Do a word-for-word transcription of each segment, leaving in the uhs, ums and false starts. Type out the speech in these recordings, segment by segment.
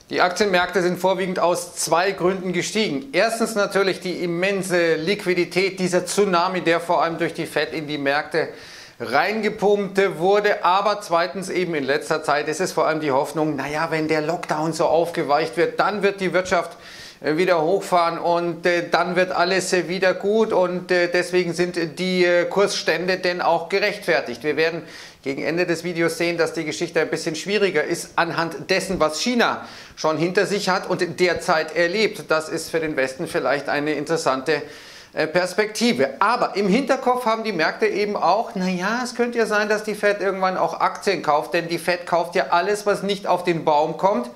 Die Aktienmärkte sind vorwiegend aus zwei Gründen gestiegen. Erstens natürlich die immense Liquidität, dieser Tsunami, der vor allem durch die Fed in die Märkte reingepumpt wurde. Aber zweitens eben in letzter Zeit ist es vor allem die Hoffnung, naja, wenn der Lockdown so aufgeweicht wird, dann wird die Wirtschaft wieder hochfahren und äh, dann wird alles äh, wieder gut und äh, deswegen sind äh, die äh, Kursstände denn auch gerechtfertigt. Wir werden gegen Ende des Videos sehen, dass die Geschichte ein bisschen schwieriger ist anhand dessen, was China schon hinter sich hat und derzeit erlebt. Das ist für den Westen vielleicht eine interessante äh, Perspektive. Aber im Hinterkopf haben die Märkte eben auch, naja, es könnte ja sein, dass die Fed irgendwann auch Aktien kauft, denn die Fed kauft ja alles, was nicht auf den Baum kommt.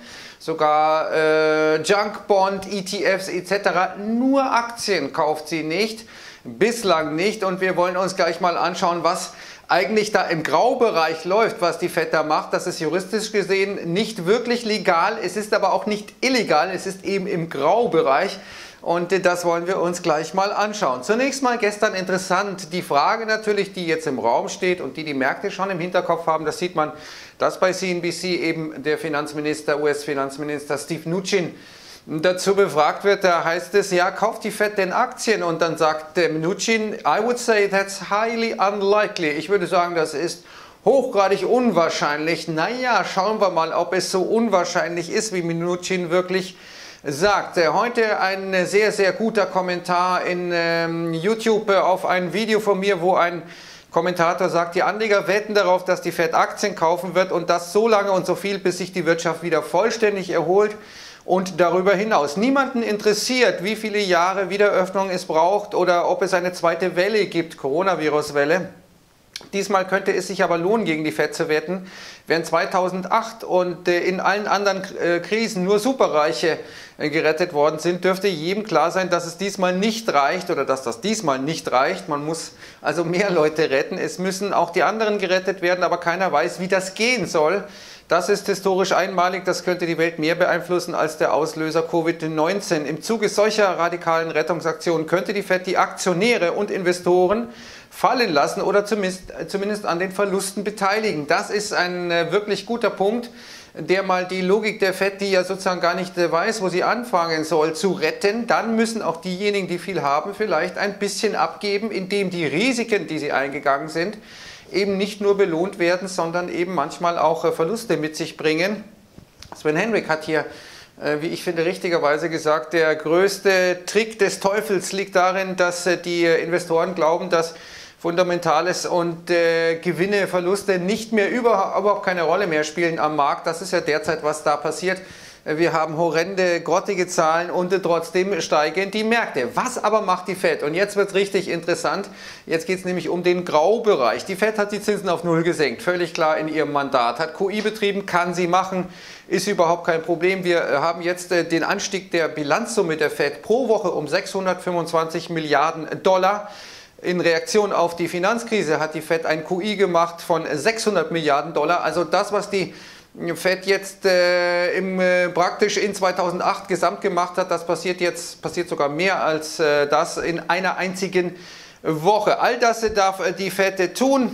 Sogar äh, Junk Bond, E T Fs et cetera. Nur Aktien kauft sie nicht, bislang nicht. Und wir wollen uns gleich mal anschauen, was eigentlich da im Graubereich läuft, was die Fed da macht. Das ist juristisch gesehen nicht wirklich legal, es ist aber auch nicht illegal, es ist eben im Graubereich. Und das wollen wir uns gleich mal anschauen. Zunächst mal gestern interessant, die Frage natürlich, die jetzt im Raum steht und die die Märkte schon im Hinterkopf haben, das sieht man, dass bei C N B C eben der Finanzminister, U S-Finanzminister Steve Mnuchin dazu befragt wird. Da heißt es, ja, kauft die Fed denn Aktien? Und dann sagt der Mnuchin, I would say that's highly unlikely. Ich würde sagen, das ist hochgradig unwahrscheinlich. Naja, schauen wir mal, ob es so unwahrscheinlich ist, wie Mnuchin wirklich sagt. Heute ein sehr, sehr guter Kommentar in ähm, YouTube auf ein Video von mir, wo ein Kommentator sagt, die Anleger wetten darauf, dass die Fed Aktien kaufen wird und das so lange und so viel, bis sich die Wirtschaft wieder vollständig erholt und darüber hinaus. Niemanden interessiert, wie viele Jahre Wiederöffnung es braucht oder ob es eine zweite Welle gibt, Coronavirus-Welle. Diesmal könnte es sich aber lohnen, gegen die Fed zu wetten. Während zweitausendacht und in allen anderen Krisen nur Superreiche gerettet worden sind, dürfte jedem klar sein, dass es diesmal nicht reicht oder dass das diesmal nicht reicht. Man muss also mehr Leute retten. Es müssen auch die anderen gerettet werden, aber keiner weiß, wie das gehen soll. Das ist historisch einmalig, das könnte die Welt mehr beeinflussen als der Auslöser Covid neunzehn. Im Zuge solcher radikalen Rettungsaktionen könnte die Fed die Aktionäre und Investoren fallen lassen oder zumindest, zumindest an den Verlusten beteiligen. Das ist ein äh, wirklich guter Punkt, der mal die Logik der Fed, die ja sozusagen gar nicht äh, weiß, wo sie anfangen soll, zu retten. Dann müssen auch diejenigen, die viel haben, vielleicht ein bisschen abgeben, indem die Risiken, die sie eingegangen sind, eben nicht nur belohnt werden, sondern eben manchmal auch äh, Verluste mit sich bringen. Sven Henrik hat hier, äh, wie ich finde, richtigerweise gesagt, der größte Trick des Teufels liegt darin, dass äh, die äh, Investoren glauben, dass Fundamentales und äh, Gewinne, Verluste nicht mehr über, überhaupt keine Rolle mehr spielen am Markt. Das ist ja derzeit, was da passiert. Wir haben horrende, grottige Zahlen und trotzdem steigen die Märkte. Was aber macht die Fed? Und jetzt wird es richtig interessant. Jetzt geht es nämlich um den Graubereich. Die Fed hat die Zinsen auf Null gesenkt. Völlig klar in ihrem Mandat. Hat Q I betrieben, kann sie machen. Ist überhaupt kein Problem. Wir haben jetzt den Anstieg der Bilanzsumme der Fed pro Woche um sechshundertfünfundzwanzig Milliarden Dollar. In Reaktion auf die Finanzkrise hat die Fed ein Q I gemacht von sechshundert Milliarden Dollar. Also das, was die Fed jetzt äh, im, äh, praktisch in zweitausendacht gesamt gemacht hat, das passiert jetzt, passiert sogar mehr als äh, das in einer einzigen Woche. All das äh, darf äh, die Fed äh, tun.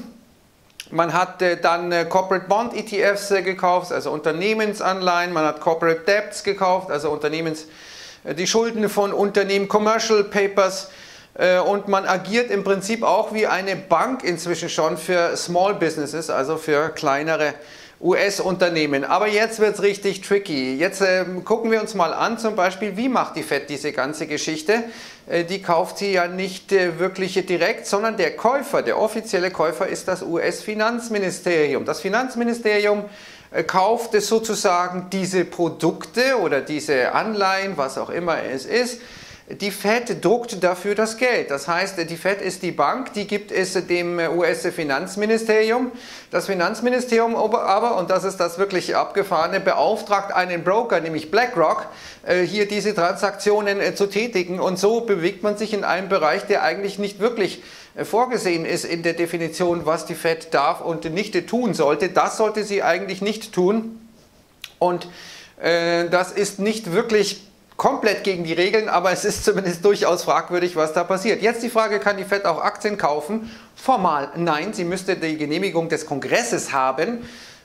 Man hat äh, dann äh, Corporate Bond E T Fs äh, gekauft, also Unternehmensanleihen. Man hat Corporate Debts gekauft, also Unternehmens, äh, die Schulden von Unternehmen, Commercial Papers. Äh, und man agiert im Prinzip auch wie eine Bank inzwischen schon für Small Businesses, also für kleinere U S-Unternehmen. Aber jetzt wird es richtig tricky. Jetzt äh, gucken wir uns mal an, zum Beispiel, wie macht die Fed diese ganze Geschichte? Äh, die kauft sie ja nicht äh, wirklich direkt, sondern der Käufer, der offizielle Käufer ist das U S-Finanzministerium. Das Finanzministerium äh, kauft es sozusagen diese Produkte oder diese Anleihen, was auch immer es ist. Die Fed druckt dafür das Geld. Das heißt, die Fed ist die Bank, die gibt es dem U S-Finanzministerium. Das Finanzministerium aber, und das ist das wirklich Abgefahrene, beauftragt einen Broker, nämlich BlackRock, hier diese Transaktionen zu tätigen. Und so bewegt man sich in einem Bereich, der eigentlich nicht wirklich vorgesehen ist in der Definition, was die Fed darf und nicht tun sollte. Das sollte sie eigentlich nicht tun. Und äh, das ist nicht wirklich komplett gegen die Regeln, aber es ist zumindest durchaus fragwürdig, was da passiert. Jetzt die Frage, kann die Fed auch Aktien kaufen? Formal nein, sie müsste die Genehmigung des Kongresses haben.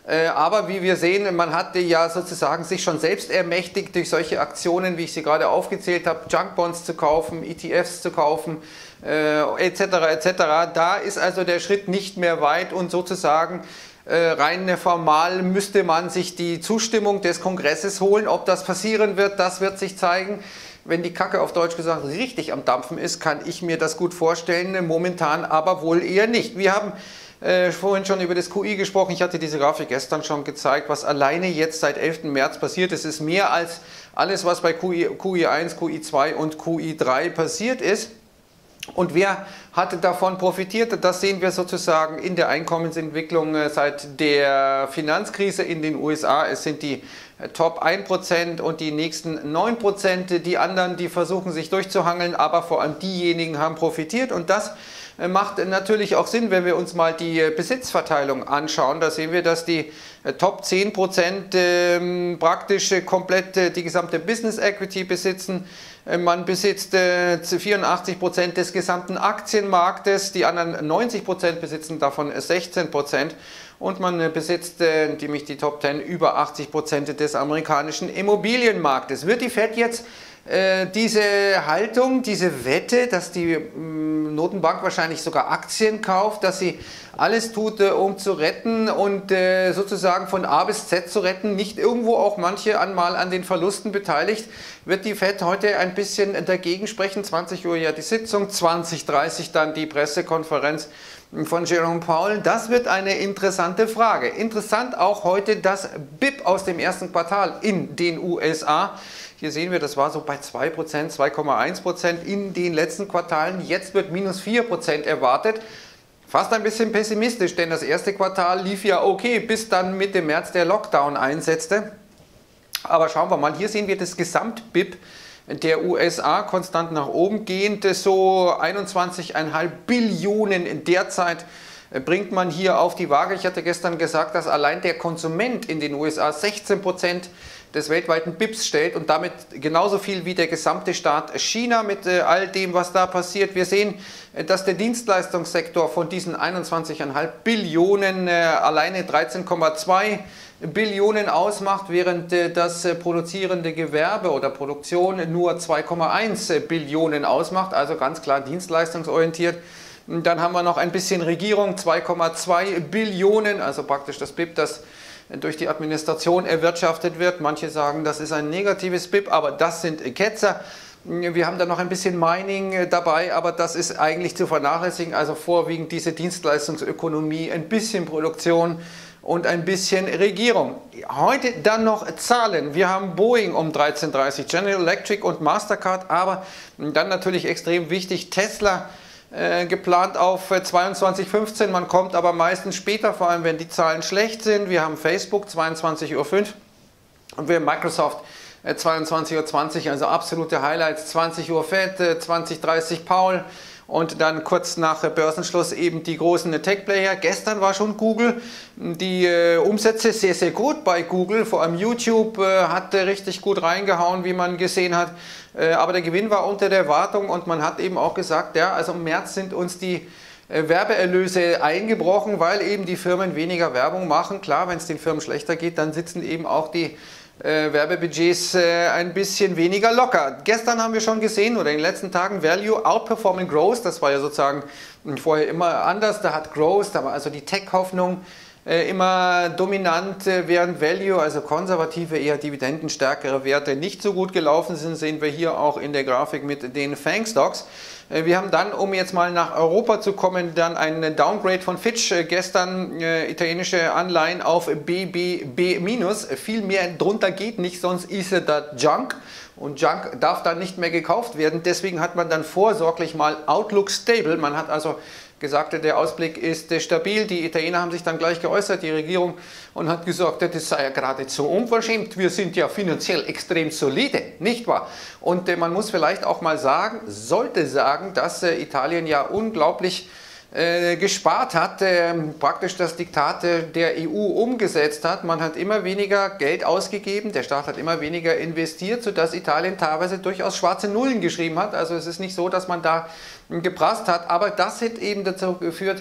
Aber wie wir sehen, man hat ja sozusagen sich schon selbst ermächtigt durch solche Aktionen, wie ich sie gerade aufgezählt habe, Junkbonds zu kaufen, E T Fs zu kaufen, äh, et cetera et cetera. Da ist also der Schritt nicht mehr weit und sozusagen äh, rein formal müsste man sich die Zustimmung des Kongresses holen. Ob das passieren wird, das wird sich zeigen. Wenn die Kacke auf Deutsch gesagt richtig am Dampfen ist, kann ich mir das gut vorstellen, momentan aber wohl eher nicht. Wir haben Äh, vorhin schon über das Q I gesprochen. Ich hatte diese Grafik gestern schon gezeigt, was alleine jetzt seit elften März passiert ist. Es ist mehr als alles, was bei Q I, Q I eins, Q I zwei und Q I drei passiert ist. Und wer hatte davon profitiert? Das sehen wir sozusagen in der Einkommensentwicklung seit der Finanzkrise in den U S A. Es sind die Top ein Prozent und die nächsten neun Prozent. Die anderen, die versuchen sich durchzuhangeln, aber vor allem diejenigen haben profitiert. Und das macht natürlich auch Sinn, wenn wir uns mal die Besitzverteilung anschauen. Da sehen wir, dass die Top zehn Prozent äh, praktisch komplett äh, die gesamte Business Equity besitzen. Äh, man besitzt äh, vierundachtzig Prozent des gesamten Aktienmarktes, die anderen neunzig Prozent besitzen davon sechzehn Prozent. Und man äh, besitzt, äh, nämlich die Top zehn, über achtzig Prozent des amerikanischen Immobilienmarktes. Wird die Fed jetzt diese Haltung, diese Wette, dass die Notenbank wahrscheinlich sogar Aktien kauft, dass sie alles tut, um zu retten und sozusagen von A bis Z zu retten, nicht irgendwo auch manche einmal an den Verlusten beteiligt, wird die Fed heute ein bisschen dagegen sprechen. zwanzig Uhr ja die Sitzung, zwanzig Uhr dreißig dann die Pressekonferenz von Jerome Powell. Das wird eine interessante Frage. Interessant auch heute das B I P aus dem ersten Quartal in den U S A. Hier sehen wir, das war so bei zwei Prozent, zwei Komma eins Prozent in den letzten Quartalen. Jetzt wird minus vier Prozent erwartet. Fast ein bisschen pessimistisch, denn das erste Quartal lief ja okay, bis dann Mitte März der Lockdown einsetzte. Aber schauen wir mal, hier sehen wir das Gesamt-B I P der U S A konstant nach oben gehend, so einundzwanzig Komma fünf Billionen derzeit bringt man hier auf die Waage. Ich hatte gestern gesagt, dass allein der Konsument in den U S A sechzehn Prozent des weltweiten B I Ps stellt und damit genauso viel wie der gesamte Staat China mit äh, all dem, was da passiert. Wir sehen, äh, dass der Dienstleistungssektor von diesen einundzwanzig Komma fünf Billionen äh, alleine dreizehn Komma zwei Billionen ausmacht, während äh, das äh, produzierende Gewerbe oder Produktion nur zwei Komma eins Billionen ausmacht, also ganz klar dienstleistungsorientiert. Und dann haben wir noch ein bisschen Regierung, zwei Komma zwei Billionen, also praktisch das B I P, das durch die Administration erwirtschaftet wird. Manche sagen, das ist ein negatives B I P, aber das sind Ketzer. Wir haben da noch ein bisschen Mining dabei, aber das ist eigentlich zu vernachlässigen. Also vorwiegend diese Dienstleistungsökonomie, ein bisschen Produktion und ein bisschen Regierung. Heute dann noch Zahlen. Wir haben Boeing um dreizehn Uhr dreißig, General Electric und Mastercard, aber dann natürlich extrem wichtig Tesla. Äh, geplant auf äh, zweiundzwanzig Uhr fünfzehn, man kommt aber meistens später, vor allem wenn die Zahlen schlecht sind. Wir haben Facebook zweiundzwanzig Uhr fünf und wir haben Microsoft äh, zweiundzwanzig Uhr zwanzig, also absolute Highlights, zwanzig Uhr Fed, äh, zwanzig Uhr dreißig Powell und dann kurz nach äh, Börsenschluss eben die großen Tech-Player. Gestern war schon Google, die äh, Umsätze sehr, sehr gut bei Google, vor allem YouTube äh, hat äh, richtig gut reingehauen, wie man gesehen hat. Aber der Gewinn war unter der Erwartung und man hat eben auch gesagt, ja, also im März sind uns die Werbeerlöse eingebrochen, weil eben die Firmen weniger Werbung machen. Klar, wenn es den Firmen schlechter geht, dann sitzen eben auch die äh, Werbebudgets äh, ein bisschen weniger locker. Gestern haben wir schon gesehen, oder in den letzten Tagen, Value outperforming Growth, das war ja sozusagen vorher immer anders, da hat Growth, da war also die Tech-Hoffnung immer dominant, während Value, also konservative, eher dividendenstärkere Werte nicht so gut gelaufen sind, sehen wir hier auch in der Grafik mit den Fang Stocks. Wir haben dann, um jetzt mal nach Europa zu kommen, dann ein Downgrade von Fitch, gestern äh, italienische Anleihen auf B B B minus, viel mehr drunter geht nicht, sonst ist das Junk. Und Junk darf dann nicht mehr gekauft werden, deswegen hat man dann vorsorglich mal Outlook Stable, man hat also gesagt, der Ausblick ist stabil. Die Italiener haben sich dann gleich geäußert, die Regierung, und hat gesagt, das sei ja geradezu unverschämt. Wir sind ja finanziell extrem solide, nicht wahr? Und äh, man muss vielleicht auch mal sagen, sollte sagen, dass äh, Italien ja unglaublich äh, gespart hat, äh, praktisch das Diktat der E U umgesetzt hat. Man hat immer weniger Geld ausgegeben, der Staat hat immer weniger investiert, sodass Italien teilweise durchaus schwarze Nullen geschrieben hat. Also es ist nicht so, dass man da geprasst hat, aber das hat eben dazu geführt,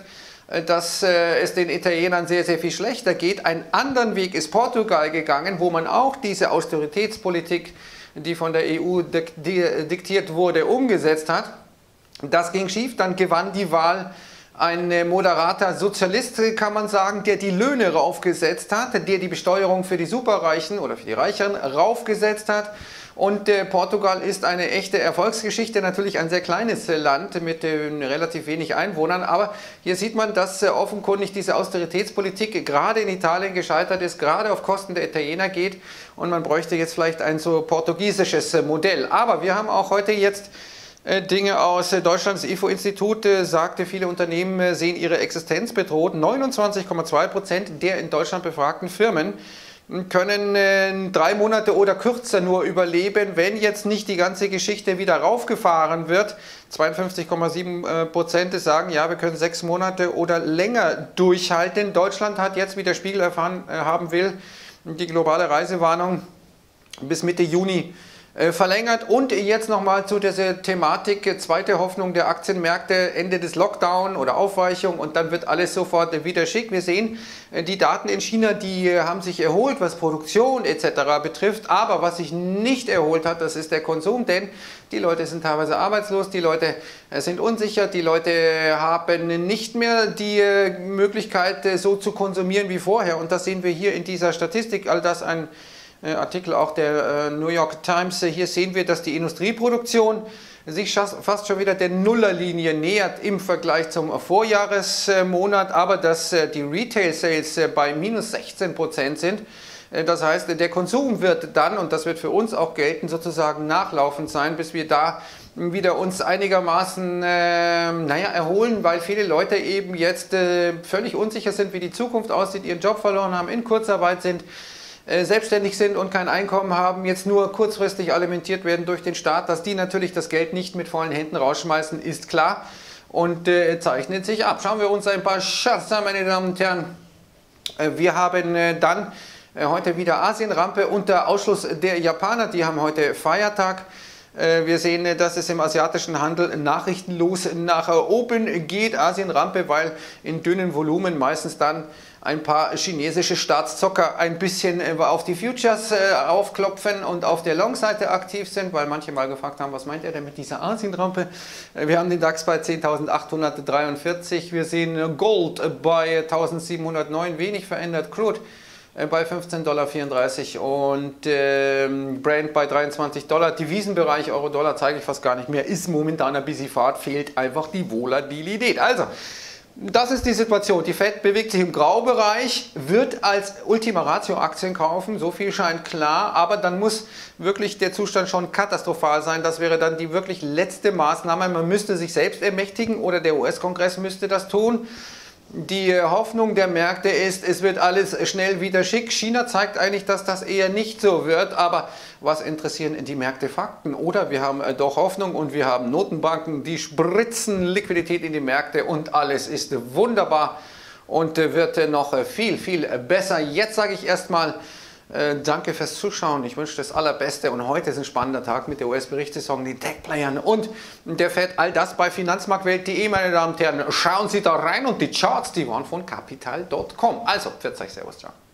dass es den Italienern sehr, sehr viel schlechter geht. Einen anderen Weg ist Portugal gegangen, wo man auch diese Austeritätspolitik, die von der E U diktiert wurde, umgesetzt hat. Das ging schief, dann gewann die Wahl ein moderater Sozialist, kann man sagen, der die Löhne raufgesetzt hat, der die Besteuerung für die Superreichen oder für die Reicheren raufgesetzt hat. Und äh, Portugal ist eine echte Erfolgsgeschichte, natürlich ein sehr kleines äh, Land mit äh, relativ wenig Einwohnern, aber hier sieht man, dass äh, offenkundig diese Austeritätspolitik gerade in Italien gescheitert ist, gerade auf Kosten der Italiener geht und man bräuchte jetzt vielleicht ein so portugiesisches äh, Modell. Aber wir haben auch heute jetzt Dinge aus Deutschland. Das I F O-Institut sagte, viele Unternehmen sehen ihre Existenz bedroht. neunundzwanzig Komma zwei Prozent der in Deutschland befragten Firmen können drei Monate oder kürzer nur überleben, wenn jetzt nicht die ganze Geschichte wieder raufgefahren wird. zweiundfünfzig Komma sieben Prozent sagen, ja, wir können sechs Monate oder länger durchhalten. Deutschland hat jetzt, wie der Spiegel erfahren haben will, die globale Reisewarnung bis Mitte Juni verlängert. Und jetzt nochmal zu dieser Thematik, zweite Hoffnung der Aktienmärkte, Ende des Lockdown oder Aufweichung und dann wird alles sofort wieder schick. Wir sehen, die Daten in China, die haben sich erholt, was Produktion et cetera betrifft, aber was sich nicht erholt hat, das ist der Konsum, denn die Leute sind teilweise arbeitslos, die Leute sind unsicher, die Leute haben nicht mehr die Möglichkeit, so zu konsumieren wie vorher und das sehen wir hier in dieser Statistik, all das ein Artikel auch der New York Times. Hier sehen wir, dass die Industrieproduktion sich fast schon wieder der Nullerlinie nähert im Vergleich zum Vorjahresmonat, aber dass die Retail-Sales bei minus sechzehn Prozent sind. Das heißt, der Konsum wird dann, und das wird für uns auch gelten, sozusagen nachlaufend sein, bis wir da wieder uns einigermaßen äh, naja, erholen, weil viele Leute eben jetzt äh, völlig unsicher sind, wie die Zukunft aussieht, ihren Job verloren haben, in Kurzarbeit sind, selbstständig sind und kein Einkommen haben, jetzt nur kurzfristig alimentiert werden durch den Staat, dass die natürlich das Geld nicht mit vollen Händen rausschmeißen, ist klar und äh, zeichnet sich ab. Schauen wir uns ein paar Charts an, meine Damen und Herren. Äh, wir haben äh, dann äh, heute wieder Asienrampe unter Ausschluss der Japaner, die haben heute Feiertag. Äh, wir sehen, äh, dass es im asiatischen Handel nachrichtenlos nach oben geht, Asienrampe, weil in dünnen Volumen meistens dann ein paar chinesische Staatszocker ein bisschen auf die Futures aufklopfen und auf der Long-Seite aktiv sind, weil manche mal gefragt haben, was meint er denn mit dieser Asienrampe? Wir haben den DAX bei zehntausendachthundertdreiundvierzig, wir sehen Gold bei eintausendsiebenhundertneun, wenig verändert, Crude bei fünfzehn Komma vierunddreißig Dollar und äh, Brent bei dreiundzwanzig Dollar. Devisenbereich Euro-Dollar zeige ich fast gar nicht mehr, ist momentan ein bisschen Fahrt, fehlt einfach die Volatilität. Also, das ist die Situation. Die Fed bewegt sich im Graubereich, wird als Ultima Ratio Aktien kaufen, so viel scheint klar, aber dann muss wirklich der Zustand schon katastrophal sein. Das wäre dann die wirklich letzte Maßnahme. Man müsste sich selbst ermächtigen oder der U S-Kongress müsste das tun. Die Hoffnung der Märkte ist, es wird alles schnell wieder schick. China zeigt eigentlich, dass das eher nicht so wird, aber was interessieren die Märkte? Fakten? Oder wir haben doch Hoffnung und wir haben Notenbanken, die spritzen Liquidität in die Märkte und alles ist wunderbar und wird noch viel, viel besser. Jetzt sage ich erstmal Äh, danke fürs Zuschauen, ich wünsche das Allerbeste und heute ist ein spannender Tag mit der U S-Berichtssaison, den Tech-Playern und der Fed, all das bei finanzmarktwelt punkt de, meine Damen und Herren. Schauen Sie da rein und die Charts, die waren von Capital Punkt com. Also, für euch, Servus, ciao.